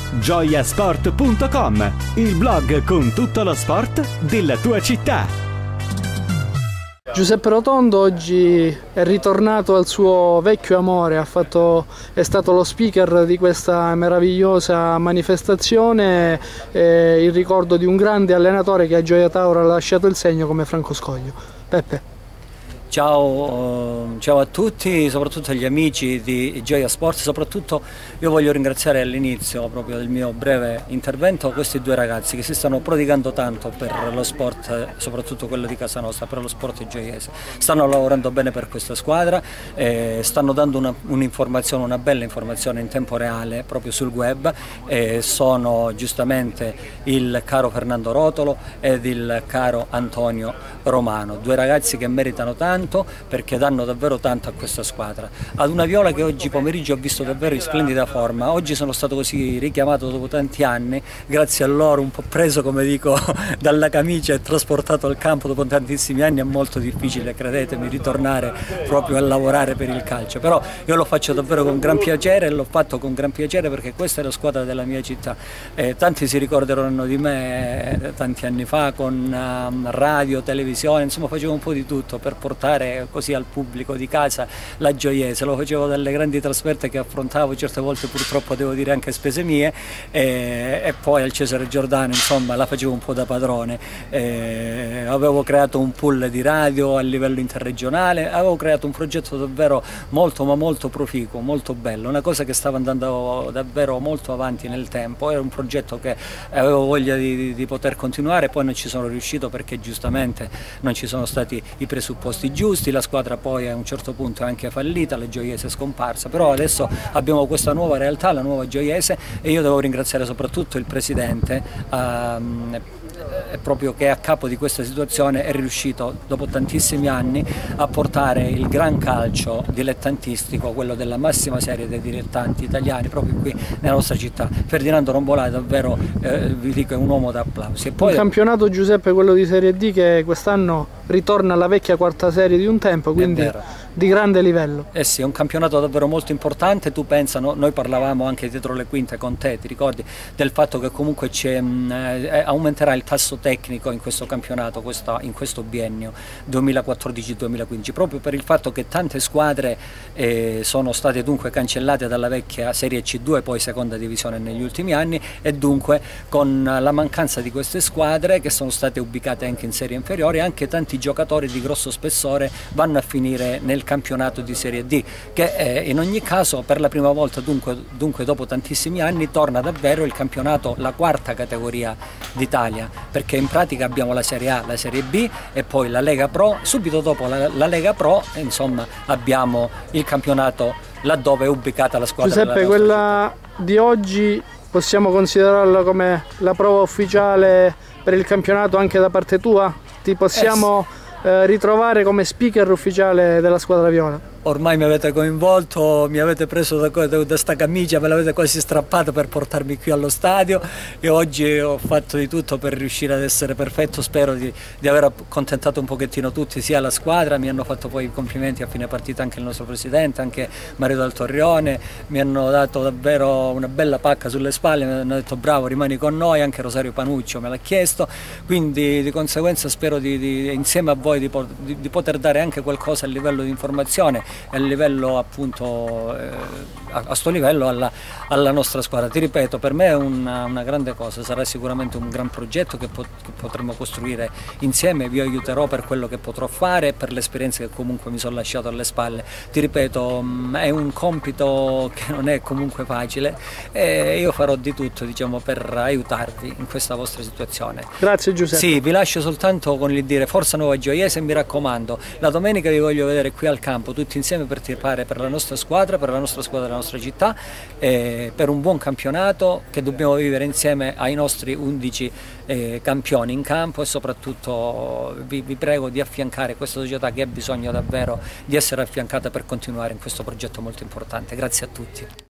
gioiasport.com, il blog con tutto lo sport della tua città. Giuseppe Rotondo oggi è ritornato al suo vecchio amore, è stato lo speaker di questa meravigliosa manifestazione, in ricordo di un grande allenatore che a Gioia Tauro ha lasciato il segno come Franco Scoglio. Peppe. Ciao a tutti, soprattutto agli amici di Gioia Sport. Soprattutto io voglio ringraziare all'inizio proprio del mio breve intervento questi due ragazzi che si stanno prodigando tanto per lo sport, soprattutto quello di casa nostra, per lo sport gioiese. Stanno lavorando bene per questa squadra, stanno dando un'informazione, una bella informazione in tempo reale proprio sul web. Sono giustamente il caro Fernando Rotolo ed il caro Antonio Romano, due ragazzi che meritano tanto perché danno davvero tanto a questa squadra. Ad una Viola che oggi pomeriggio ho visto davvero in splendida forma. Oggi sono stato così richiamato dopo tanti anni, grazie a loro, un po' preso, come dico, dalla camicia e trasportato al campo dopo tantissimi anni. È molto difficile, credetemi, ritornare proprio a lavorare per il calcio, però io lo faccio davvero con gran piacere e l'ho fatto con gran piacere perché questa è la squadra della mia città. Tanti si ricorderanno di me tanti anni fa con radio, televisione, insomma facevo un po' di tutto per portare così al pubblico di casa la Gioiese. Lo facevo dalle grandi trasferte che affrontavo, certe volte purtroppo devo dire anche spese mie, e poi al Cesare Giordano insomma la facevo un po' da padrone. Avevo creato un pool di radio a livello interregionale, avevo creato un progetto davvero molto ma molto proficuo, molto bello, una cosa che stava andando davvero molto avanti nel tempo. Era un progetto che avevo voglia di poter continuare, poi non ci sono riuscito perché giustamente non ci sono stati i presupposti giusti, la squadra poi a un certo punto è anche fallita, la Gioiese è scomparsa, però adesso abbiamo questa nuova realtà, la nuova Gioiese, e io devo ringraziare soprattutto il presidente proprio che è a capo di questa situazione è riuscito dopo tantissimi anni a portare il gran calcio dilettantistico, quello della massima serie dei dilettanti italiani, proprio qui nella nostra città. Ferdinando Rombolà è davvero, vi dico, è un uomo da applausi. E poi un campionato, Giuseppe, quello di Serie D, che quest'anno ritorna alla vecchia quarta serie di un tempo, quindi di grande livello. Sì, è un campionato davvero molto importante. Tu pensa, noi parlavamo anche dietro le quinte con te, ti ricordi, del fatto che comunque aumenterà il tasso tecnico in questo campionato, in questo biennio 2014-2015, proprio per il fatto che tante squadre sono state dunque cancellate dalla vecchia Serie C2, poi seconda divisione negli ultimi anni, e dunque con la mancanza di queste squadre che sono state ubicate anche in serie inferiori, anche tanti giocatori di grosso spessore vanno a finire nel campionato di Serie D, che in ogni caso per la prima volta dunque dopo tantissimi anni torna davvero il campionato, la quarta categoria d'Italia, perché in pratica abbiamo la Serie A, la Serie B e poi la Lega Pro. Subito dopo la Lega Pro insomma abbiamo il campionato laddove è ubicata la squadra. Giuseppe, quella di oggi possiamo considerarla come la prova ufficiale per il campionato anche da parte tua? Ti possiamo ritrovare come speaker ufficiale della squadra viola? Ormai mi avete coinvolto, mi avete preso da sta camicia, me l'avete quasi strappata per portarmi qui allo stadio, e oggi ho fatto di tutto per riuscire ad essere perfetto. Spero di aver accontentato un pochettino tutti, sia la squadra, mi hanno fatto poi i complimenti a fine partita anche il nostro presidente, anche Mario Dal Torrione, mi hanno dato davvero una bella pacca sulle spalle, mi hanno detto bravo, rimani con noi, anche Rosario Panuccio me l'ha chiesto, quindi di conseguenza spero insieme a voi di poter dare anche qualcosa a livello di informazione, a livello appunto a sto livello alla nostra squadra. Ti ripeto, per me è una grande cosa, sarà sicuramente un gran progetto che potremo costruire insieme. Vi aiuterò per quello che potrò fare, per l'esperienza che comunque mi sono lasciato alle spalle. Ti ripeto, è un compito che non è comunque facile e io farò di tutto, diciamo, per aiutarvi in questa vostra situazione. Grazie Giuseppe. Sì, vi lascio soltanto con il dire forza Nuova Gioiese, e mi raccomando, la domenica vi voglio vedere qui al campo tutti insieme per tifare per la nostra squadra della nostra città, per un buon campionato che dobbiamo vivere insieme ai nostri 11 campioni in campo, e soprattutto vi prego di affiancare questa società che ha bisogno davvero di essere affiancata per continuare in questo progetto molto importante. Grazie a tutti.